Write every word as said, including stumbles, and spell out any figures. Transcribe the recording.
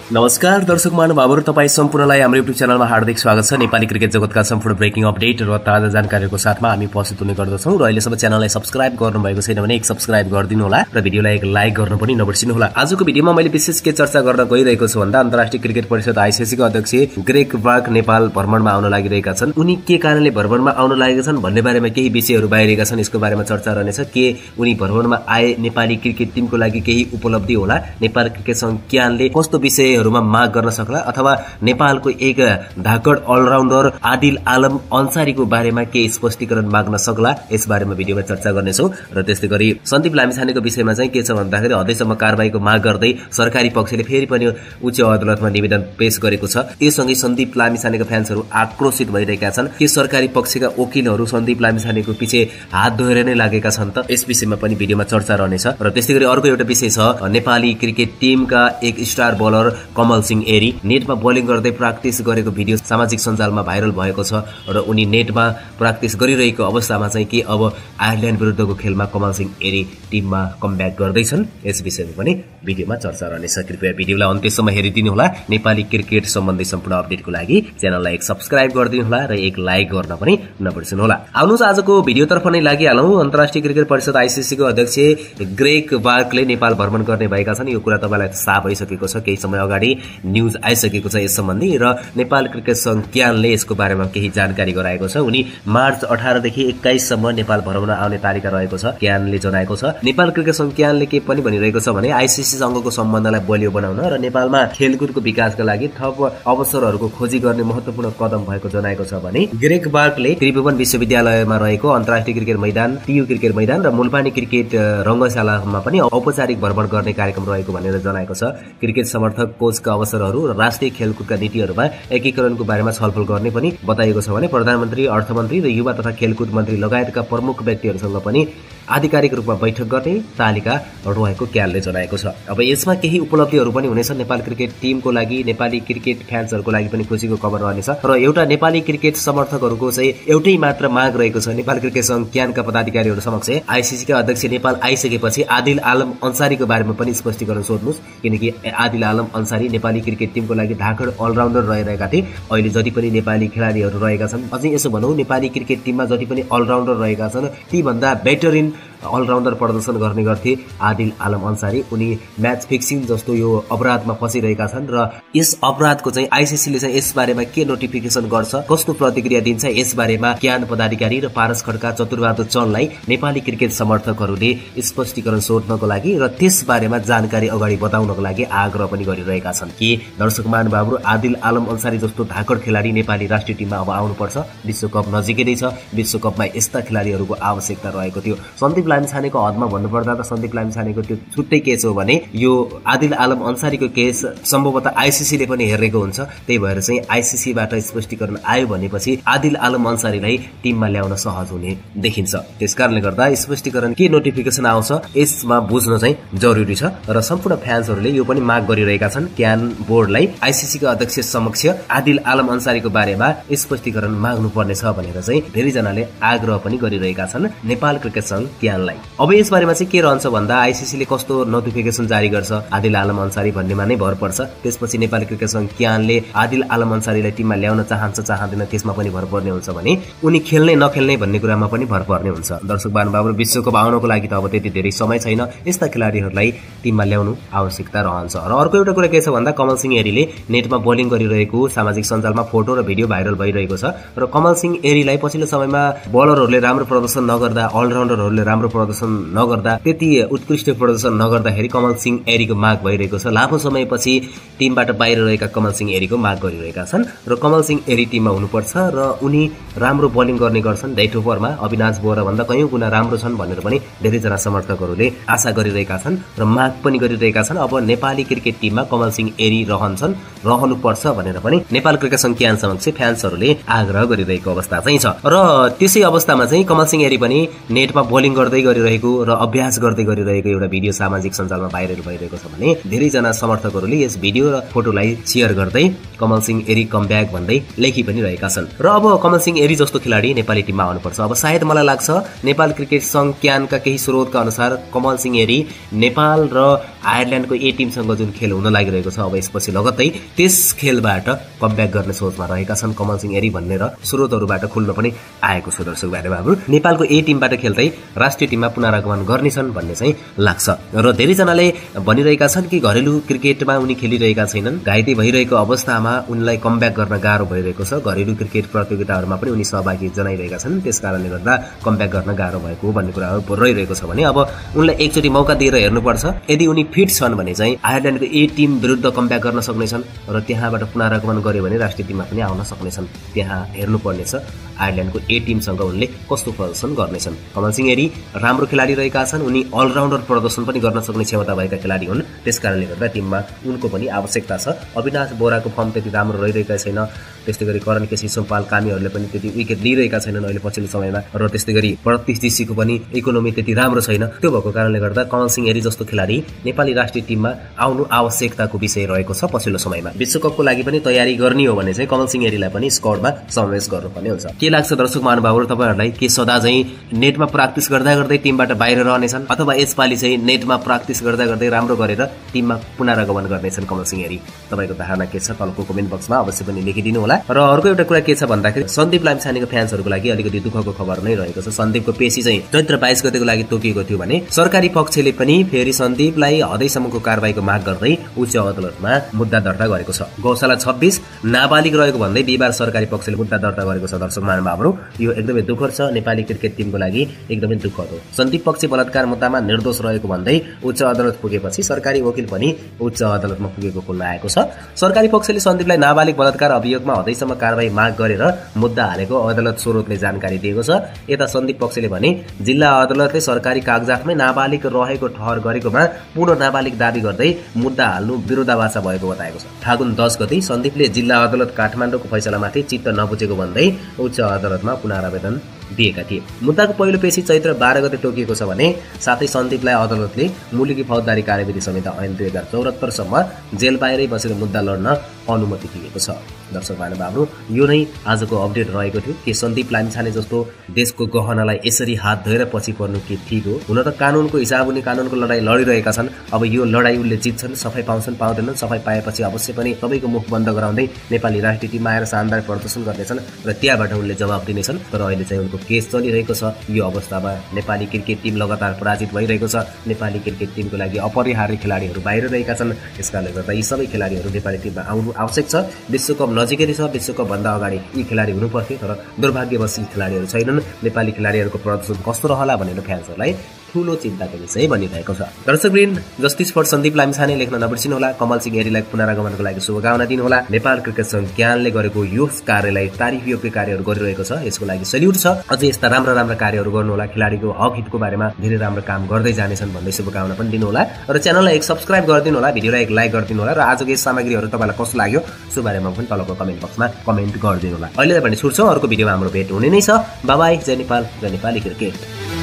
नमस्कार दर्शक महानुभावहरु, तपाई सम्पूर्णलाई हाम्रो युट्युब च्यानलमा हार्दिक स्वागत छ। नेपाली क्रिकेट जगतका सम्पूर्ण ब्रेकिङ अपडेट र ताजा जानकारीको साथमा हामी उपस्थित हुने गर्दछौं र अहिलेसम्म च्यानललाई सब्स्क्राइब गर्नुभएको छैन भने एक सब्स्क्राइब गरिदिनु होला र भिडियोलाई एक लाइक गर्न पनि नबिर्सिनु होला। आजको भिडियोमा मैले विशेष के चर्चा गर्न गइरहेको छु भन्दा अन्तर्राष्ट्रिय क्रिकेट परिषद आईसीसी का अध्यक्ष ग्रेग बार्क नेपाल भ्रमणमा आउन लागिरहेका छन्। उनी के कारणले भ्रमणमा आउन लागेका छन् भन्ने बारेमा केही विषयहरू बाहिरिएका छन्। यसको बारेमा चर्चा रहनेछ। के उनी भ्रमणमा आए नेपाली क्रिकेट टिमको लागि केही उपलब्धि होला, नेपाल क्रिकेट संघ क्यानले कस्तो विषयहरूमा माग गर्न सक्ला, अथवा नेपालको एक धाकड अलराउन्डर आदिल आलम अन्सारीको बारेमा के स्पष्टीकरण माग्न सक्ला, यस बारेमा भिडियोमा चर्चा गर्नेछौं। र त्यस्तै गरी सन्दीप लामिछानेको विषयमा चाहिँ के छ भन्दाखेरि हदैसम्म कारबाहीको माग गर्दै सरकारी पक्षले फेरि पनि उच्च अदालतमा निवेदन पेश गरेको छ। यससँगै सन्दीप लामिछानेका फ्यान्सहरू आक्रोशित भइरहेका छन्। के सरकारी पक्षका वकिलहरू सन्दीप लामिछानेको पछि हात धोएर नै लागेका छन् त? यस विषयमा पनि भिडियोमा चर्चा रहनेछ। र त्यस्तै गरी अर्को एउटा विषय छ, नेपाली क्रिकेट टिमका एक स्टार बलर कमल सिंह एरी नेटमा बोलिङ गर्दै प्र्याक्टिस गरेको भिडियो सामाजिक सञ्जालमा भाइरल भएको छ र उनी नेटमा प्र्याक्टिस गरिरहेको अवस्थामा चाहिँ के अब आयरल्यान्ड विरुद्धको खेलमा कमल सिंह एरी टिममा कमब्याक गर्दैछन्, यस विषयमा पनि भिडियोमा चर्चा रहनेछ। कृपया भिडियोलाई अन्त्यसम्म हेरिदिनु होला। नेपाली क्रिकेट सम्बन्धी सम्पूर्ण अपडेटको लागि च्यानललाई एक सब्स्क्राइब गरिदिनु होला र एक लाइक गर्न पनि नबिर्सनु होला। आउनुहोस् आजको भिडियोतर्फ नै लागिहालौं। अन्तर्राष्ट्रिय क्रिकेट परिषद आईसीसी को अध्यक्ष ग्रेग बार्कले नेपाल भ्रमण गर्ने भएका छन्। यो कुरा तपाईलाई थाहा भइसकेको छ। केही समय अगाडि न्यूज आइसकेको छ यस सम्बन्धी र नेपाल क्रिकेट संघ क्यानले यसको बारेमा केही जानकारी गराएको छ। उनी मार्च अठार देखि एक्काइस सम्म नेपाल भ्रमण आउने तालिका रहेको छ, क्यानले जनाएको छ। नेपाल क्रिकेट संघ क्यानले के पनि भनिरहेको छ भने आईसीसी सँगको सम्बन्धलाई बलियो बनाउन र नेपालमा खेलकुदको विकासका लागि थप अवसरहरूको खोजी गर्ने महत्त्वपूर्ण कदम भएको जनाएको छ भने ग्रेग बार्कले त्रिभुवन विश्वविद्यालयमा रहेको अन्तर्राष्ट्रिय क्रिकेट मैदान, टियु क्रिकेट मैदान र मुलपानी क्रिकेट रंगशालामा पनि औपचारिक भ्रमण गर्ने कार्यक्रम रहेको भनेर जनाएको छ। क्रिकेट समर्थक कोचका अवसरहरू र राष्ट्रिय खेलकुदका नीतिहरूमा एकीकरणको बारेमा छलफल गर्ने पनि बताइएको छ भने प्रधानमन्त्री, अर्थमन्त्री र युवा तथा खेलकुद मन्त्री लगायतका प्रमुख व्यक्तिहरूसँग पनि आधिकारिक रूपमा बैठक गर्ने तालिका रहेको क्यानले जनाएको छ। अब यसमा केही उपलब्धिहरू पनि हुनेछ नेपाल क्रिकेट टिमको लागि, नेपाली क्रिकेट फ्यान्सहरूको लागि पनि खुसीको खबर रहनेछ। र एउटा नेपाली क्रिकेट समर्थकहरूको चाहिँ एउटै मात्र माग रहेको छ नेपाल क्रिकेट संघ क्यानका पदाधिकारीहरू समक्ष आईसीसी का अध्यक्ष नेपाल आइसकेपछि आदिल आलम अन्सारीको बारेमा पनि स्पष्टीकरण सोध्नुस्, किनकि आदिल आलम अन्सारी नेपाली क्रिकेट टिमको लागि धाकड अलराउन्डर रहिरहेका थिए। अहिले जति पनि नेपाली खेलाडीहरू रहेका छन्, अझै यसो भनौं नेपाली क्रिकेट टिममा जति पनि अलराउन्डर रहेका छन् ती भन्दा बेटरिन अलराउन्डर प्रदर्शन गर्ने गर्थे आदिल आलम अन्सारी। उनी म्याच फिक्सिङ जस्तो यो अपराधमा फसिरहेका छन् र यस अपराधको चाहिँ आईसीसीले चाहिँ यस बारेमा के नोटिफिकेसन गर्छ, कस्तो प्रतिक्रिया दिन्छ, यस बारेमा क्यान पदाधिकारी र पारस खड्का, चतुरबहादुर चन्दलाई नेपाली क्रिकेट समर्थकहरूले स्पष्टीकरण सोध्नको लागि र त्यस बारेमा जानकारी अगाडि बताउनको लागि आग्रह पनि गरिरहेका छन्। के दर्शक महानुभावहरु, आदिल आलम अन्सारी जस्तो धाकड खेलाडी नेपाली राष्ट्रिय टिममा अब आउनुपर्छ। विश्वकप नजिकै नै छ। विश्वकपमा यस्ता खेलाडीहरूको आवश्यकता रहेको थियो। सन्दीप लामिछानेको हदमा भन्नुपर्दा त सन्दीप लामिछानेको त्यो छुट्टै केस हो भने यो आदिल आलम अन्सारीको केस सम्भवतः आईसीसीले पनि हेरेको हुन्छ। त्यही भएर चाहिँ आईसीसीबाट स्पष्टीकरण आयो भनेपछि आदिल आलम अन्सारीलाई टिममा ल्याउन सहज हुने देखिन्छ। त्यसकारणले गर्दा स्पष्टीकरण के नोटिफिकेसन आउँछ यसमा बुझ्न चाहिँ जरुरी छ र सम्पूर्ण फ्यान्सहरूले यो पनि माग गरिरहेका छन् क्यान बोर्डलाई आईसीसी का अध्यक्ष समक्ष आदिल आलम अन्सारीको बारेमा स्पष्टीकरण माग्नु पर्नेछ भनेर चाहिँ धेरैजनाले आग्रह पनि गरिरहेका छन् नेपाल क्रिकेट संघ क्यानलाई। अब यस बारेमा चाहिँ के रहन्छ भन्दा आईसीसीले कस्तो नोटिफिकेसन जारी गर्छ आदिल आलम अन्सारी भन्नेमा नै भर पर्छ। त्यसपछि नेपाल क्रिकेट संघ क्यानले आदिल आलम अन्सारीलाई टिममा ल्याउन चाहन्छ चाहँदैन त्यसमा पनि भर पर्ने हुन्छ भने उनी खेल्ने नखेल्ने भन्ने कुरामा पनि भर पर्ने हुन्छ। दर्शक महानुभावहरु, विश्वकप आउनको लागि त अब त्यति धेरै समय छैन। यस्ता खेलाडीहरूलाई टिममा ल्याउनु आवश्यकता रहन्छ। र अर्को एउटा कुरा के छ भन्दा कमल सिंह एरीले नेटमा बोलिङ गरिरहेको सामाजिक सञ्जालमा फोटो र भिडियो भाइरल भइरहेको छ र कमल सिंह एरीलाई पछिल्लो समयमा बलरहरूले राम्रो प्रदर्शन नगर्दा, अलराउन्डरहरूले राम्रो प्रदर्शन नगर्दा, त्यति उत्कृष्ट प्रदर्शन नगर्दाखेरि कमल सिंह एरीको माग भइरहेको छ। लामो समयपछि टिमबाट बाहिर रहेका कमल सिंह एरीको माग गरिरहेका छन् र कमल सिंह एरी टिममा हुनुपर्छ र उनी राम्रो बोलिङ गर्ने गर्छन्। डेट ओभरमा अविनाश बोहरा भन्दा कयौं गुणा राम्रो छन् भनेर पनि धेरैजना समर्थकहरूले आशा गरिरहेका छन् र माग पनि गरिरहेका छन्। अब नेपाली क्रिकेट टिममा कमल सिंह एरी रहन्छन्, रहनुपर्छ भनेर पनि नेपाल क्रिकेट संघ क्यान समक्ष फ्यान्सहरूले आग्रह गरिरहेको अवस्था चाहिँ छ। र त्यसै अवस्थामा चाहिँ कमल सिंह एरी पनि नेटमा बोलिङ गर्दै गरिरहेको र अभ्यास गर्दै गरिरहेको एउटा भिडियो सामाजिक सञ्जालमा भाइरल भइरहेको छ भने धेरैजना समर्थकहरूले यस भिडियो र फोटोलाई शेयर गर्दै कमल सिंह एरी कमब्याक भन्दै लेखि पनि रहेका छन्। र अब कमल सिंह एरी जस्तो खेलाडी नेपाली टिममा आउनुपर्छ। अब सायद मलाई लाग्छ नेपाल क्रिकेट संघ क्यानका केही स्रोतका अनुसार कमल सिंह एरी नेपाल र आयरल्यान्डको ए टिमसँग जुन खेल हुन लागिरहेको छ अब यसपछि लगत्तै त्यस खेलबाट कमब्याक गर्ने सोचमा रहेका छन् कमल सिंह एरी भन्ने र स्रोतहरूबाट खुल्न पनि आएको छ दर्शक भाइहरू। नेपालको ए टिमबाट खेल्दै राष्ट्रिय टिममा पुनरागमन गर्नेछन् भन्ने चाहिँ लाग्छ र धेरैजनाले भनिरहेका छन् कि घरेलु क्रिकेटमा उनी खेलिरहेका छैनन्, घाइते भइरहेको अवस्थामा उनलाई कमब्याक गर्न गाह्रो भइरहेको छ, घरेलु क्रिकेट प्रतियोगिताहरूमा पनि उनी सहभागी जनाइरहेका छन्, त्यसकारणले गर्दा कमब्याक गर्न गाह्रो भएको भन्ने कुराहरू रहिरहेको छ भने अब उनलाई एकचोटि मौका दिएर हेर्नुपर्छ। यदि उनी फिट छन् भने चाहिँ आयरल्यान्डको ए टिम विरुद्ध कमब्याक गर्न सक्नेछन् र त्यहाँबाट पुनरागमन गर्यो भने राष्ट्रिय टिममा पनि आउन सक्नेछन्। त्यहाँ हेर्नुपर्नेछ आयरल्यान्डको ए टिमसँग उनले कस्तो प्रदर्शन गर्नेछन्। कमल सिंह एरी राम्रो खेलाडी रहेका छन्, उनी अलराउन्डर प्रदर्शन पनि गर्न सक्ने क्षमता भएका खेलाडी हुन्, त्यसकारणले गर्दा टिममा उनको पनि आवश्यकता छ। अविनाश बोराको फर्म त्यति राम्रो रहिरहेका छैन, त्यस्तै गरी करण केसी सोमपाल कामीहरूले पनि त्यति विकेट लिइरहेका छैनन् अहिले पछिल्लो समयमा र त्यस्तै गरी प्रतीश जीसीको पनि इकोनोमी त्यति राम्रो छैन। त्यो भएको कारणले गर्दा कमल सिंह एरी जस्तो खेलाडी नेपाली राष्ट्रिय टिममा आउनु आवश्यकताको विषय रहेको छ पछिल्लो समयमा। विश्वकपको लागि पनि तयारी गर्ने हो भने चाहिँ कमल सिंह एरीलाई पनि स्क्वाडमा समावेश गर्नुपर्ने हुन्छ। के लाग्छ दर्शक महानुभावहरू तपाईहरुलाई? के सदा चाहिँ नेटमा प्र्याक्टिस गर्दा गर्दै टिमबाट बाहिर रहनेछन् अथवा यसपालि चाहिँ नेटमा प्र्याक्टिस गर्दा गर्दै राम्रो गरेर टिममा पुनरागमन गर्नेछन् कमल सिंह एरी? तपाईको धारणा के छ तलको कमेन्ट बक्समा अवश्य पनि लेखिदिनु होला। र अर्को एउटा कुरा के छ भन्दाखेरि सन्दीप लामिछानेको फ्यान्सहरुको लागि अलिकति दुःखको खबर नै रहेको छ। सन्दीपको पेशी चाहिँ चैत्र बाइस गतेको लागि तोकिएको थियो भने सरकारी पक्षले पनि फेरि सन्दीपलाई हदैसम्मको कारबाहीको माग गर्दै उच्च अदालतमा मुद्दा दर्ता गरेको छ। गौशाला छब्बीस नाबालिग रहेको भन्दै बिहिबार सरकारी पक्षले मुद्दा दर्ता गरेको छ। दर्शक महानुभावहरू यो एकदमै दुःखद छ, नेपाली क्रिकेट टिमको लागि एकदमै दुःखद हो। सन्दीप पक्ष बलात्कार मुद्दामा निर्दोष रहेको भन्दै उच्च अदालत पुगेपछि सरकारी वकिल पनि उच्च अदालतमा पुगेको खुल्न आएको छ। सरकारी पक्षले सन्दीपलाई नाबालिग बलात्कार अभियोगमा हदैसम्म कारबाही माग गरेर मुद्दा हालेको अदालत स्रोतले जानकारी दिएको छ। यता सन्दीप पक्षले भने जिल्ला अदालतले सरकारी कागजातमै नाबालिग रहेको ठहर गरेकोमा पूर्ण नाबालिग दाबी गर्दै मुद्दा हाल्नु विरोधाभास भएको बताएको छ। फागुन दस गते सन्दीपले जिल्ला अदालत काठमाडौँको फैसलामाथि चित्त नबुझेको भन्दै उच्च अदालतमा पुनरावेदन दिएका थिए। मुद्दाको पहिलो पेशी चैत्र बाह्र गते तोकिएको छ भने साथै सन्दीपलाई अदालतले मुलुकी फौजदारी कार्यविधि संहिता ऐन दुई हजार चौरात्तर सम्म जेल बाहिरै बसेर मुद्दा लड्न अनुमति दिएको छ। दर्शक महानुभावहरू यो नै आजको अपडेट रहेको थियो। के सन्दीप लामिछाने जस्तो देशको गहनालाई यसरी हात धोएर पछि पर्नु के ठीक हो? हुन त कानुनको हिसाब उनी कानुनको लडाई लडिरहेका छन्। अब यो लडाई उनले जित्छन्, सफाई पाउँछन् पाउँदैनन्, सफाई पाएपछि अवश्य पनि सबैको मुख बन्द गराउँदै नेपाली राष्ट्रिय टिममा आएर शानदार प्रदर्शन गर्नेछन् र त्यहाँबाट उनले जवाब दिनेछन्। तर अहिले चाहिँ उनको केस चलिरहेको छ। यो अवस्थामा नेपाली क्रिकेट टिम लगातार पराजित भइरहेको छ। नेपाली क्रिकेट टिमको लागि अपरिहार्य खेलाडीहरू बाहिर रहेका छन्। यसकारणले गर्दा यी सबै खेलाडीहरू नेपाली टिममा आउनु आवश्यक छ। विश्वकप नजिकै छ, विश्वकप भन्दा अगाडि यी खेलाडी हुनु पर्थ्यो, तर दुर्भाग्यवश यी खेलाडीहरू छैनन्। नेपाली खेलाडीहरूको प्रदर्शन कस्तो रहला भनेर फ्यान्सहरूलाई ठूलो चिन्ताको विषय बनिरहेको छ। दर्शकवृन्द, जस्टिस फर सन्दीप लामिछाने लेख्न नबिर्सिनु होला। कमल सिंह एरीलाई पुनरागमनको लागि शुभकामना दिनु होला। नेपाल क्रिकेट संघ ज्ञानले गरेको यो कार्यलाई तारिफयोग्य कार्यहरू गरिरहेको छ, यसको लागि सल्युट छ। अझै यस्ता राम्रा राम्रा कार्यहरू गर्नु होला। खेलाडीको हक हितको बारेमा धेरै राम्रो काम गर्दै जानेछन् भन्दै शुभकामना पनि दिनु होला। र च्यानललाई एक सब्स्क्राइब गरिदिनु होला, भिडियोलाई एक लाइक गरिदिनु होला र आजको यस सामग्रीहरू तपाईँलाई कस्तो लाग्यो सो बारेमा पनि तलको कमेन्ट बक्समा कमेन्ट गरिदिनु होला। अहिले भने छुट्छौँ, अर्को भिडियोमा हाम्रो भेट हुने नै छ। Bye bye. Jay Nepal, Jay Nepali cricket.